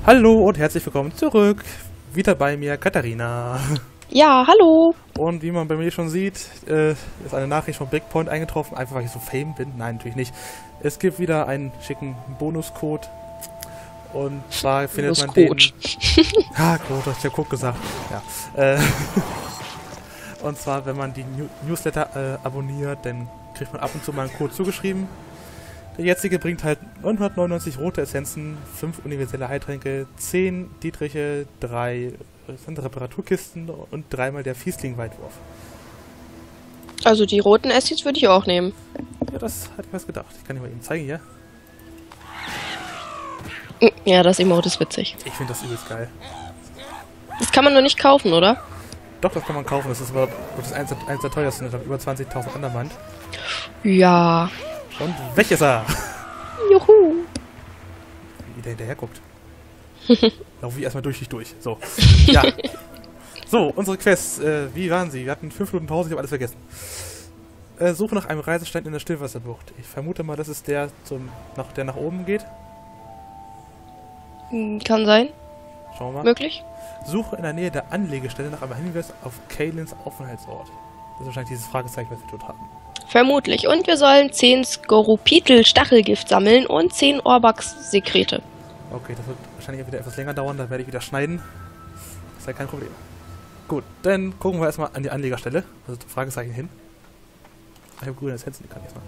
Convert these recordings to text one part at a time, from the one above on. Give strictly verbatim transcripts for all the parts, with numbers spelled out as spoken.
Hallo und herzlich willkommen zurück. Wieder bei mir Katharina. Ja, hallo. Und wie man bei mir schon sieht, äh, ist eine Nachricht von Breakpoint eingetroffen, einfach weil ich so Fame bin. Nein, natürlich nicht. Es gibt wieder einen schicken Bonuscode. Und zwar findet man den... Ah, Code, hast du ja Code gesagt. Ja. Äh, und zwar, wenn man die New Newsletter äh, abonniert, dann kriegt man ab und zu mal einen Code zugeschrieben. Der jetzige bringt halt neunhundertneunundneunzig rote Essenzen, fünf universelle Heiltränke, zehn Dietriche, drei Reparaturkisten und dreimal der Fiesling-Weitwurf. Also die roten Essis würde ich auch nehmen. Ja, das hatte ich was gedacht. Ich kann dir mal eben zeigen hier. Ja, das Emote ist witzig. Ich finde das übelst geil. Das kann man nur nicht kaufen, oder? Doch, das kann man kaufen. Das ist aber das eins, eins der teuersten. Das hat über zwanzigtausend Andermand. Ja. Und weg ist er! Juhu! Wie der hinterher guckt. Laufe ich erstmal durch dich durch. So. Ja. So, unsere Quests. Äh, wie waren sie? Wir hatten fünf Minuten Pause, ich habe alles vergessen. Äh, Suche nach einem Reisestein in der Stillwasserbucht. Ich vermute mal, das ist der, zum, nach, der nach oben geht. Kann sein. Schauen wir mal. Möglich. Suche in der Nähe der Anlegestelle nach einem Hinweis auf Kaylins Aufenthaltsort. Das ist wahrscheinlich dieses Fragezeichen, was wir dort haben. Vermutlich. Und wir sollen zehn Skorupitel-Stachelgift sammeln und zehn Orbax-Sekrete. Okay, das wird wahrscheinlich wieder etwas länger dauern, da werde ich wieder schneiden. Das ist ja kein Problem. Gut, dann gucken wir erstmal an die Anlegerstelle. Also Fragezeichen hin. Ich habe grüne Essenzen, die kann ich jetzt mal.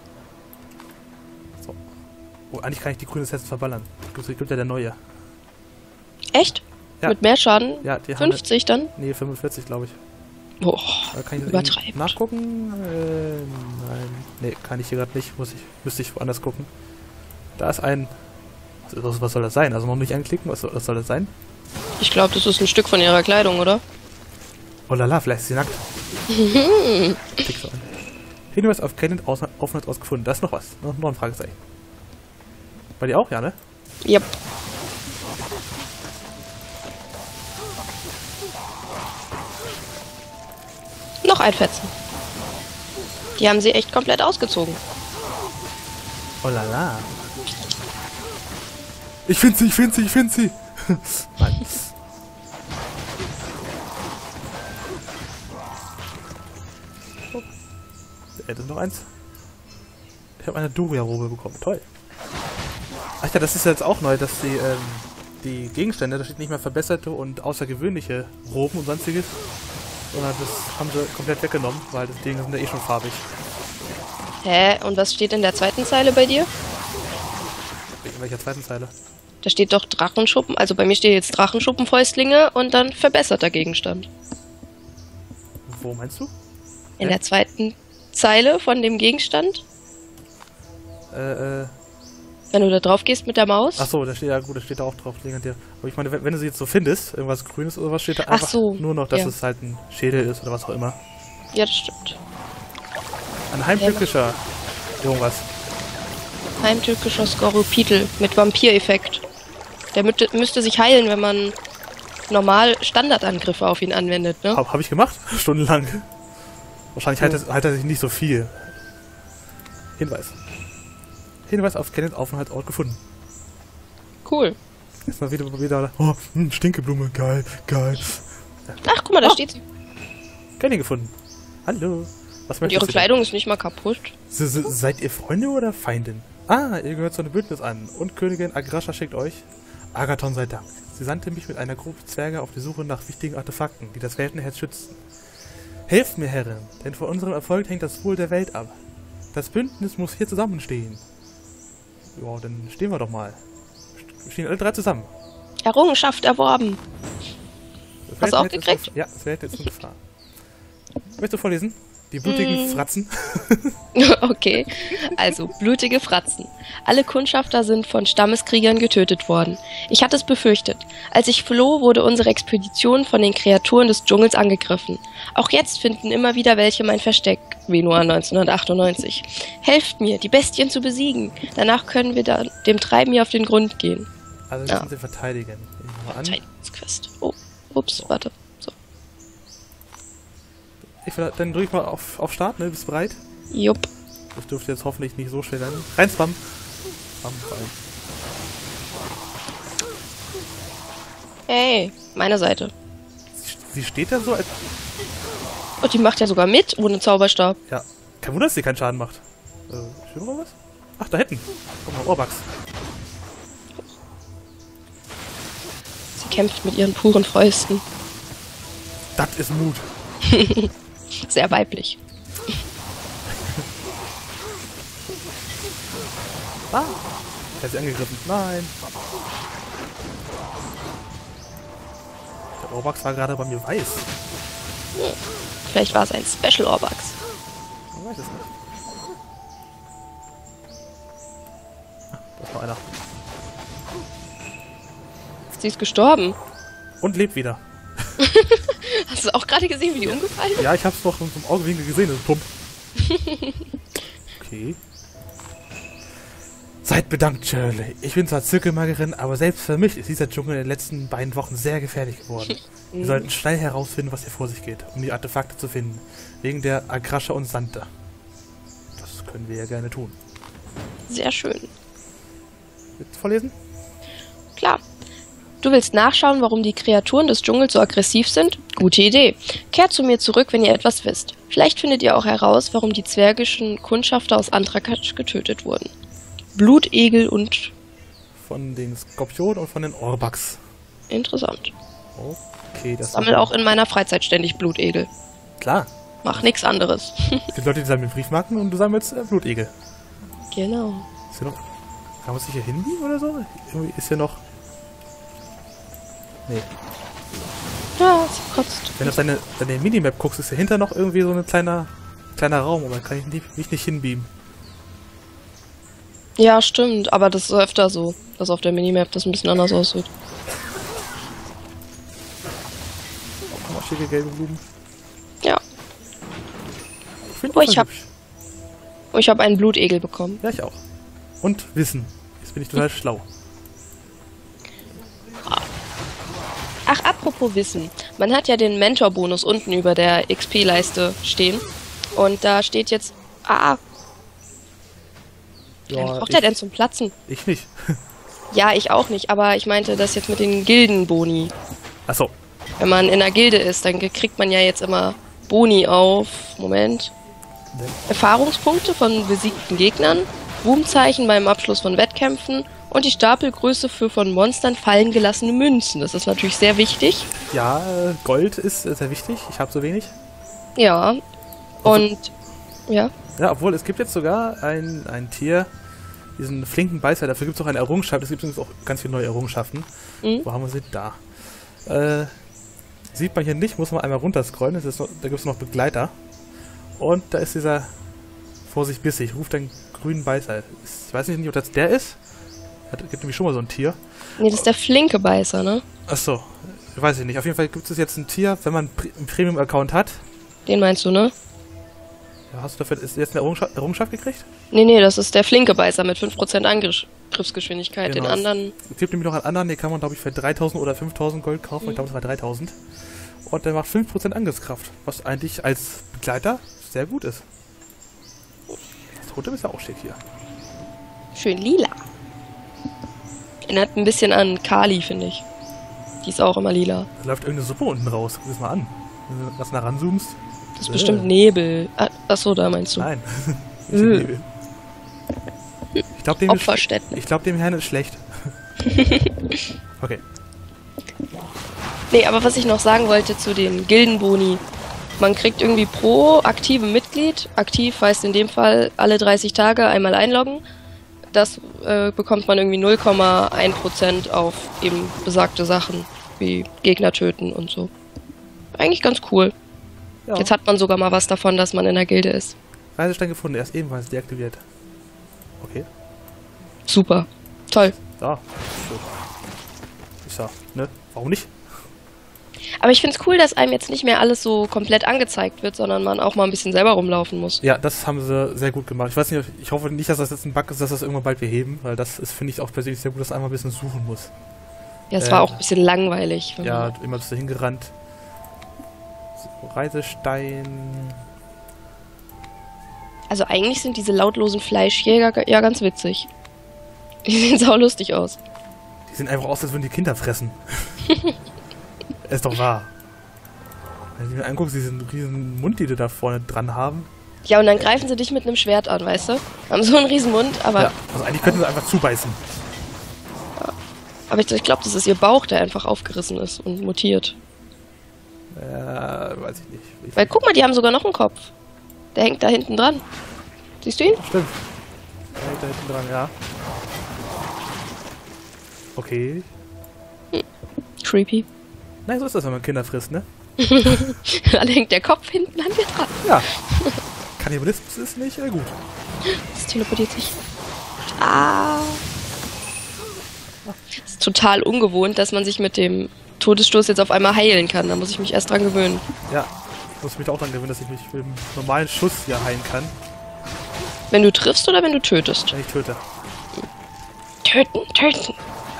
So. Oh, eigentlich kann ich die grünen Essenzen verballern. Das gibt ja der neue. Echt? Ja. Mit mehr Schaden? Ja, die fünfzig haben dann? Nee, fünfundvierzig, glaube ich. Boah, kann ich übertreibt. Nachgucken? Äh, nein. Nee, kann ich hier gerade nicht. Muss ich, müsste ich woanders gucken. Da ist ein... Was, was soll das sein? Also noch nicht anklicken? Was, was soll das sein? Ich glaube, das ist ein Stück von ihrer Kleidung, oder? Oh lala, vielleicht ist sie nackt. Klick so an. Hinweis auf Kaylin Aufenthaltsort gefunden. Da ist noch was. Noch, noch ein Fragezeichen. Bei dir auch, ja, ne? Yep. Noch ein Fetzen. Die haben sie echt komplett ausgezogen. Oh lala. Ich finde sie, ich finde sie, ich finde sie. Nein. Oh. Äh, das ist noch eins. Ich habe eine Doria-Robe bekommen. Toll. Ach ja, das ist jetzt auch neu, dass die, ähm, die Gegenstände, da steht nicht mehr verbesserte und außergewöhnliche Roben und sonstiges. Sondern das haben sie komplett weggenommen, weil das Ding sind ja eh schon farbig. Hä? Und was steht in der zweiten Zeile bei dir? In welcher zweiten Zeile? Da steht doch Drachenschuppen. Also bei mir steht jetzt Drachenschuppenfäustlinge und dann verbesserter Gegenstand. Wo meinst du? In ja? der zweiten Zeile von dem Gegenstand. Äh, äh. Wenn du da drauf gehst mit der Maus. Ach so, da steht ja gut, da steht da auch drauf, legendär. Aber ich meine, wenn, wenn du sie jetzt so findest, irgendwas Grünes oder was, steht da einfach so, nur noch, dass ja. es halt ein Schädel ist oder was auch immer. Ja, das stimmt. Ein heimtückischer irgendwas. Heimtückischer Skorupitel mit Vampireffekt. Der mü müsste sich heilen, wenn man normal Standardangriffe auf ihn anwendet, ne? Hab, hab ich gemacht? Stundenlang. Wahrscheinlich hm. heilt, er, heilt er sich nicht so viel. Hinweis. Hinweis auf Kaylins Aufenthaltsort gefunden. Cool. Jetzt mal wieder, wieder oh, hm, Stinkeblume, geil, geil. Ach, guck mal, da oh. steht sie. Kaylin gefunden. Hallo. Was Und ihre Kleidung ist nicht mal kaputt. Se, se, seid ihr Freunde oder Feindin? Ah, ihr gehört zu einem Bündnis an. Und Königin Agrascha schickt euch. Agathon sei Dank. Sie sandte mich mit einer Gruppe Zwerge auf die Suche nach wichtigen Artefakten, die das Weltenherz schützen. Helft mir, Herrin, denn von unserem Erfolg hängt das Wohl der Welt ab. Das Bündnis muss hier zusammenstehen. Ja, dann stehen wir doch mal. Wir stehen alle drei zusammen. Errungenschaft erworben. Hast du auch gekriegt? Ja, das wäre jetzt eine Gefahr. Möchtest du vorlesen? Die blutigen mm. Fratzen. Okay, also blutige Fratzen. Alle Kundschafter sind von Stammeskriegern getötet worden. Ich hatte es befürchtet. Als ich floh, wurde unsere Expedition von den Kreaturen des Dschungels angegriffen. Auch jetzt finden immer wieder welche mein Versteck. Venua neunzehnhundertachtundneunzig. Helft mir, die Bestien zu besiegen. Danach können wir da dem Treiben hier auf den Grund gehen. Also müssen ja. sie verteidigen. Verteidigungsquest. Oh, ups, warte. Ich will, dann drück ich mal auf, auf Start, ne? Bist du bereit? Jupp. Das dürfte jetzt hoffentlich nicht so schwer sein. Rein, Spam. Spam, Hey, meine Seite. Sie, sie steht da so als... Und die macht ja sogar mit, ohne Zauberstab. Ja, kein Wunder, dass sie keinen Schaden macht. Äh, steht noch was? Ach, da hinten. Guck mal, Orbax. Sie kämpft mit ihren puren Fäusten. Das ist Mut. Sehr weiblich. Ah, er hat sie angegriffen. Nein. Der Orbax war gerade bei mir weiß. Hm. Vielleicht war es ein Special Orbax. Ich weiß es nicht. Ah, da ist noch einer. Sie ist gestorben. Und lebt wieder. Hast du auch gerade gesehen, wie die umgefallen ist? Ja, ich hab's doch vom Augenwinkel gesehen, das ist plump. Okay. Seid bedankt, Shirley. Ich bin zwar Zirkelmagerin, aber selbst für mich ist dieser Dschungel in den letzten beiden Wochen sehr gefährlich geworden. Wir sollten schnell herausfinden, was hier vor sich geht, um die Artefakte zu finden. Wegen der Agrascha und Santa. Das können wir ja gerne tun. Sehr schön. Willst du vorlesen? Klar. Du willst nachschauen, warum die Kreaturen des Dschungels so aggressiv sind? Gute Idee. Kehrt zu mir zurück, wenn ihr etwas wisst. Vielleicht findet ihr auch heraus, warum die zwergischen Kundschafter aus Antrakatsch getötet wurden. Blutegel und... Von den Skorpionen und von den Orbax. Interessant. Okay, das... Ich sammle auch in meiner Freizeit ständig Blutegel. Klar. Mach nichts anderes. Es gibt Leute, die sammeln Briefmarken und du sammelst äh, Blutegel. Genau. Ist hier noch... Kann man sich hier hinbiegen oder so? Irgendwie ist hier noch... Nee. Ja, sie kotzt. Wenn du auf deine, deine Minimap guckst, ist dahinter noch irgendwie so ein kleiner, kleiner Raum, aber da kann ich nicht, mich nicht hinbeamen. Ja, stimmt, aber das ist öfter so, dass auf der Minimap das ein bisschen anders aussieht. Auch mal schicke gelbe Blumen. Ja. Ich finde Oh, ich hab, oh, ich hab einen Blutegel bekommen. Ja, ich auch. Und Wissen. Jetzt bin ich total schlau. Ach, apropos Wissen. Man hat ja den Mentor-Bonus unten über der X P-Leiste stehen. Und da steht jetzt... Ah, Ja, was braucht ich, der denn zum Platzen? ich nicht. Ja, ich auch nicht, aber ich meinte das jetzt mit den Gildenboni. Achso. Wenn man in einer Gilde ist, dann kriegt man ja jetzt immer Boni auf... Moment. Erfahrungspunkte von besiegten Gegnern, Ruhmzeichen beim Abschluss von Wettkämpfen und die Stapelgröße für von Monstern fallen gelassene Münzen. Das ist natürlich sehr wichtig. Ja, äh, Gold ist äh, sehr wichtig. Ich habe so wenig. Ja. Und... Ja. Ja, obwohl es gibt jetzt sogar ein, ein Tier, diesen flinken Beißer. Dafür gibt es auch eine Errungenschaft. Es gibt übrigens auch ganz viele neue Errungenschaften. Mhm. Wo haben wir sie? Da. Äh, sieht man hier nicht, muss man einmal runterscrollen. Das ist noch, da gibt es noch Begleiter. Und da ist dieser Vorsicht bissig, ruft einen grünen Beißer. Ich weiß nicht, ob das der ist. Es gibt nämlich schon mal so ein Tier. Nee, das ist der flinke Beißer, ne? Achso, weiß ich nicht. Auf jeden Fall gibt es jetzt ein Tier, wenn man einen Premium-Account hat. Den meinst du, ne? Ja, hast du dafür ist jetzt eine Errungenschaft, Errungenschaft gekriegt? Nee, nee, das ist der flinke Beißer mit fünf Prozent Angriffsgeschwindigkeit. Genau. Den anderen... Es gibt nämlich noch einen anderen, den kann man, glaube ich, für dreitausend oder fünftausend Gold kaufen. Mhm. Ich glaube, das war dreitausend. Und der macht fünf Prozent Angriffskraft, was eigentlich als Begleiter sehr gut ist. Das Totem ist ja auch schick hier. Schön lila. Erinnert ein bisschen an Kali, finde ich. Die ist auch immer lila. Da läuft irgendeine Suppe unten raus. Guck das mal an. Wenn du das nah ranzoomst. Das ist äh. bestimmt Nebel. Ah, achso, da meinst du. Nein. Nicht äh. Nebel. Ich glaube, dem, Opferstätten. Ich glaub, dem Herrn ist schlecht. Okay. Nee, aber was ich noch sagen wollte zu den Gildenboni. Man kriegt irgendwie pro aktive Mitglied, aktiv heißt in dem Fall alle dreißig Tage einmal einloggen. Das äh, bekommt man irgendwie null Komma eins Prozent auf eben besagte Sachen, wie Gegner töten und so. Eigentlich ganz cool. Ja. Jetzt hat man sogar mal was davon, dass man in der Gilde ist. Reisestein gefunden, erst ebenfalls deaktiviert. Okay. Super. Toll. Ja. Ist ja, ne? Warum nicht? Aber ich finde es cool, dass einem jetzt nicht mehr alles so komplett angezeigt wird, sondern man auch mal ein bisschen selber rumlaufen muss. Ja, das haben sie sehr gut gemacht. Ich weiß nicht, ich hoffe nicht, dass das jetzt ein Bug ist, dass das irgendwann bald beheben, weil das ist, finde ich, auch persönlich sehr gut, dass man einmal ein bisschen suchen muss. Ja, es äh, war auch ein bisschen langweilig. Ja, immer bist du hingerannt. So, Reisestein. Also eigentlich sind diese lautlosen Fleischjäger ja ganz witzig. Die sehen sau lustig aus. Die sehen einfach aus, als würden die Kinder fressen. Ist doch wahr. Wenn du mir anguckst, diesen riesen Mund, die die da vorne dran haben. Ja, und dann greifen sie dich mit einem Schwert an, weißt du? Haben so einen riesen Mund, aber... Ja, also eigentlich könnten sie einfach zubeißen. Aber ich, ich glaube, das ist ihr Bauch, der einfach aufgerissen ist und mutiert. Äh, weiß ich nicht. Ich Weil guck mal, die haben sogar noch einen Kopf. Der hängt da hinten dran. Siehst du ihn? Stimmt. Der hängt da hinten dran, ja. Okay. Hm. Creepy. Nein, so ist das, wenn man Kinder frisst, ne? Dann hängt der Kopf hinten an dir dran. Ja. Kannibalismus ist nicht äh, gut. Das teleportiert sich. Ah. Das ist total ungewohnt, dass man sich mit dem Todesstoß jetzt auf einmal heilen kann. Da muss ich mich erst dran gewöhnen. Ja, ich muss mich auch dran gewöhnen, dass ich mich mit dem normalen Schuss hier heilen kann. Wenn du triffst oder wenn du tötest? Wenn ich töte. Töten, töten.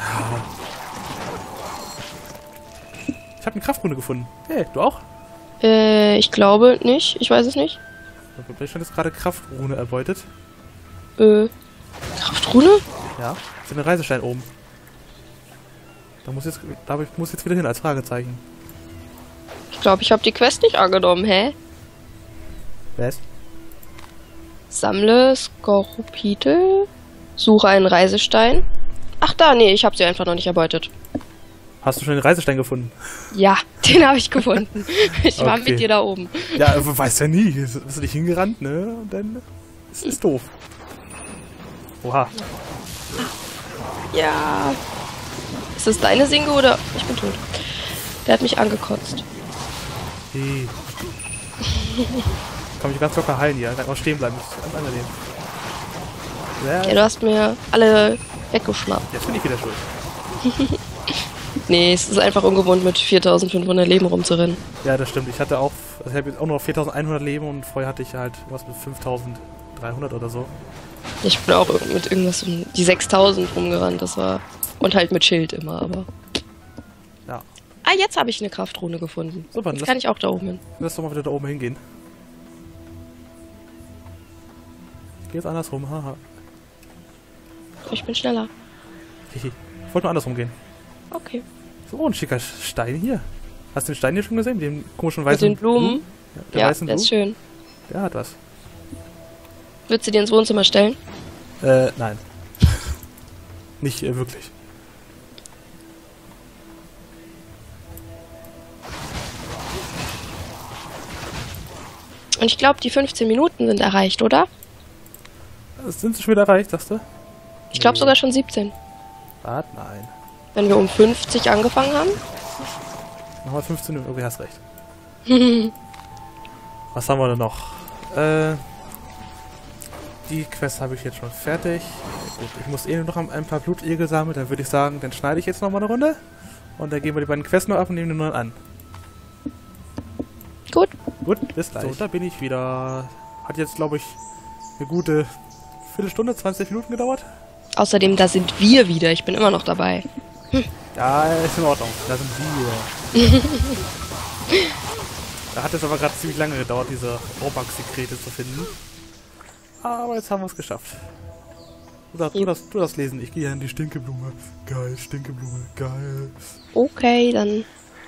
Ich habe eine Kraftrunde gefunden. Hey, du auch? Äh, ich glaube nicht. Ich weiß es nicht. Vielleicht stand jetzt gerade Kraftrune erbeutet. Äh, Kraftrune? Ja, ist ein Reisestein oben. Da muss jetzt, da muss jetzt wieder hin als Fragezeichen. Ich glaube, ich habe die Quest nicht angenommen, hä? Was? Sammle Skorupite. Suche einen Reisestein. Ach da, nee, ich habe sie einfach noch nicht erbeutet. Hast du schon den Reisestein gefunden? Ja, den habe ich gefunden. Ich war Okay. mit dir da oben. Ja, weiß ja nie. Bist du nicht hingerannt, ne? Und dann ist es doof. Oha. Ja. Ist das deine Singe oder... Ich bin tot. Der hat mich angekotzt. Hey. Kann mich ganz locker heilen hier. Einfach stehen bleiben. Das ist ganz angenehm. Ja, Ja, du hast mir alle weggeschnappt. jetzt bin ich wieder schuld. Nee, es ist einfach ungewohnt, mit viertausendfünfhundert Leben rumzurennen. Ja, das stimmt. Ich hatte auch... Also ich habe jetzt auch nur viertausendeinhundert Leben und vorher hatte ich halt was mit fünftausenddreihundert oder so. Ich bin auch mit irgendwas um die sechstausend rumgerannt. Das war... Und halt mit Schild immer, aber... Ja. Ah, jetzt habe ich eine Kraftrune gefunden. Super, Jetzt lass, kann ich auch da oben hin. lass doch mal wieder da oben hingehen. Ich gehe jetzt andersrum, haha. Ich bin schneller. Hihi. Ich wollte nur andersrum gehen. Okay. So, ein schicker Stein hier. Hast du den Stein hier schon gesehen? Den komischen Mit weißen den Blumen? Ja, der Ja, weißen der ist Blumen? schön. Der hat was. Würdest du dir ins Wohnzimmer stellen? Äh, nein. Nicht äh, wirklich. Und ich glaube, die fünfzehn Minuten sind erreicht, oder? Sind sie schon wieder erreicht, sagst du? Ich glaube Nee. sogar schon siebzehn. Was? Nein. Wenn wir um fünfzig angefangen haben. Nochmal fünfzehn Minuten. Okay, hast recht. Was haben wir denn noch? Äh, die Quest habe ich jetzt schon fertig. Gut, ich muss eh nur noch ein paar Blutegel sammeln. Dann würde ich sagen, dann schneide ich jetzt noch mal eine Runde. Und dann gehen wir die beiden Quests noch ab und nehmen die nur an. Gut. Gut, bis gleich. So, da bin ich wieder. Hat jetzt, glaube ich, eine gute Viertelstunde, zwanzig Minuten gedauert. Außerdem, da sind wir wieder. Ich bin immer noch dabei. Ja, ist in Ordnung. Da sind wir. Da hat es aber gerade ziemlich lange gedauert, diese Robux-Sekrete zu finden. Aber jetzt haben wir es geschafft. Du darfst, du, darfst, du darfst lesen. Ich gehe ja in die Stinkeblume. Geil, Stinkeblume, geil. Okay, dann.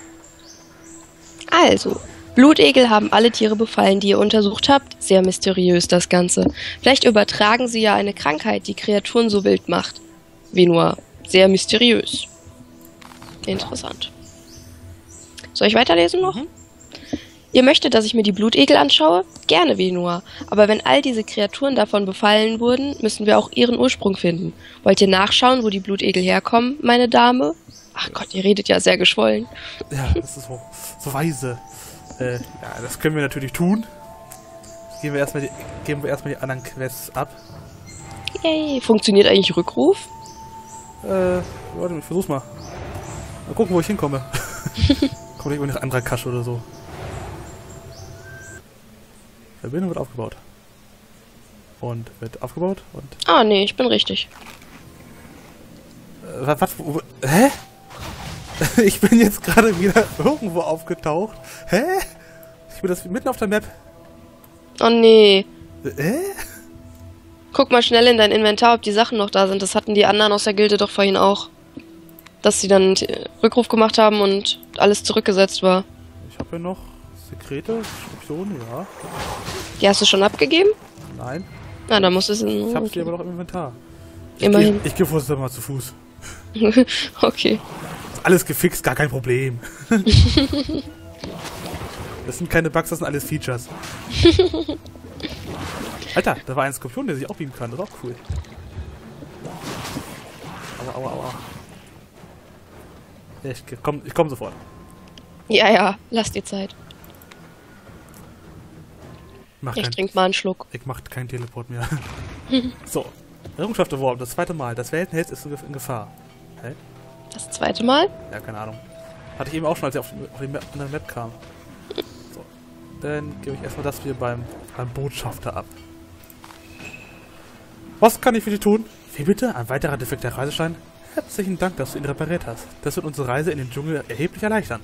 Also, Blutegel haben alle Tiere befallen, die ihr untersucht habt. Sehr mysteriös das Ganze. Vielleicht übertragen sie ja eine Krankheit, die Kreaturen so wild macht. Wie nur sehr mysteriös. Interessant. Soll ich weiterlesen noch? Mhm. Ihr möchtet, dass ich mir die Blutegel anschaue? Gerne, Venua. Aber wenn all diese Kreaturen davon befallen wurden, müssen wir auch ihren Ursprung finden. Wollt ihr nachschauen, wo die Blutegel herkommen, meine Dame? Ach Gott, ihr redet ja sehr geschwollen. Ja, das ist so, so weise. Äh, ja, das können wir natürlich tun. Geben wir erstmal die, geben wir erstmal die anderen Quests ab. Yay. Funktioniert eigentlich Rückruf? Äh, warte, ich versuch's mal. Mal gucken, wo ich hinkomme. Kommt irgendwo nach anderer Kasche oder so. Verbindung wird aufgebaut. Und wird aufgebaut und... Ah, nee, ich bin richtig. Äh, was, was, wo, hä? Ich bin jetzt gerade wieder irgendwo aufgetaucht. Hä? Ich bin das mitten auf der Map. Oh nee. Hä? Guck mal schnell in dein Inventar, ob die Sachen noch da sind. Das hatten die anderen aus der Gilde doch vorhin auch. dass sie dann Rückruf gemacht haben und alles zurückgesetzt war. Ich habe ja noch Sekrete, Optionen, ja. Die hast du schon abgegeben? Nein. Na, dann muss es in... Ich habe okay. sie aber noch im Inventar. Ich Immerhin. Geh, ich gehe vorher mal zu Fuß. Okay. Ist alles gefixt, gar kein Problem. Das sind keine Bugs, das sind alles Features. Alter, da war ein Skorpion, der sich auch beamen kann. Das ist auch cool. Aua, aua, aua. Ja, ich komm, ich komm sofort. Ja, ja, lass dir Zeit. Mach Ich kein, trink mal einen Schluck. ich mach keinen Teleport mehr. So. Errungenschaft erworben, das zweite Mal. Das Weltenherz ist in Gefahr. Hä? Das zweite Mal? Ja, keine Ahnung. Hatte ich eben auch schon, als ich auf die, auf die Map, andere Map kam. So. Dann gebe ich erstmal das hier beim, beim Botschafter ab. Was kann ich für dich tun? Wie bitte? Ein weiterer defekter Reiseschein? Herzlichen Dank, dass du ihn repariert hast. Das wird unsere Reise in den Dschungel erheblich erleichtern.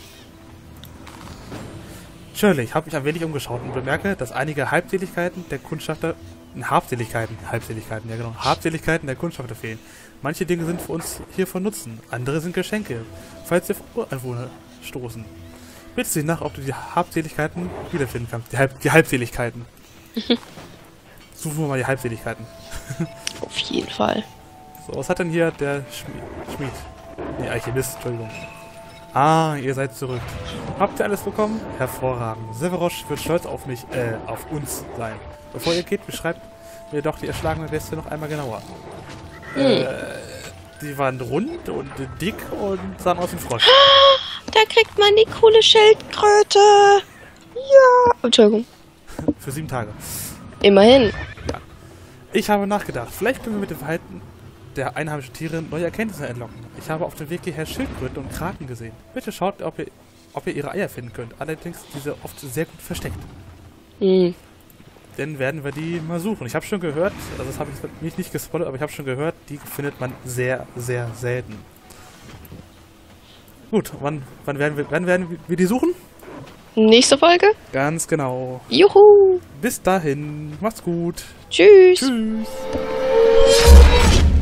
Shirley, ich habe mich ein wenig umgeschaut und bemerke, dass einige Halbseligkeiten der Kundschafter... Habseligkeiten, Halbseligkeiten, ja genau. Habseligkeiten der Kundschafter fehlen. Manche Dinge sind für uns hier von Nutzen, andere sind Geschenke, falls wir auf Ureinwohner stoßen. Bitte sieh nach, ob du die Habseligkeiten wiederfinden kannst. Die, Halb die Halbseligkeiten. Suchen wir mal die Halbseligkeiten. Auf jeden Fall. So, was hat denn hier der Schmied? Schmied. Nee, Alchemist, Entschuldigung. Ah, ihr seid zurück. Habt ihr alles bekommen? Hervorragend. Severosch wird stolz auf mich, äh, auf uns sein. Bevor ihr geht, beschreibt mir doch die erschlagene Bestie noch einmal genauer. Hm. Äh, die waren rund und dick und sahen aus wie ein Frosch. Da kriegt man die coole Schildkröte. Ja. Entschuldigung. Für sieben Tage. Immerhin. Ja. Ich habe nachgedacht. Vielleicht können wir mit dem Verhalten der einheimischen Tiere neue Erkenntnisse entlocken. Ich habe auf dem Weg hierher Schildkröten und Kraken gesehen. Bitte schaut, ob ihr, ob ihr ihre Eier finden könnt. Allerdings diese oft sehr gut versteckt. Hm. Dann werden wir die mal suchen. Ich habe schon gehört, also das habe ich mich nicht gespoilert, aber ich habe schon gehört, die findet man sehr, sehr selten. Gut, wann, wann, werden, wir, wann werden wir die suchen? Nächste Folge? Ganz genau. Juhu. Bis dahin. Macht's gut. Tschüss. Tschüss.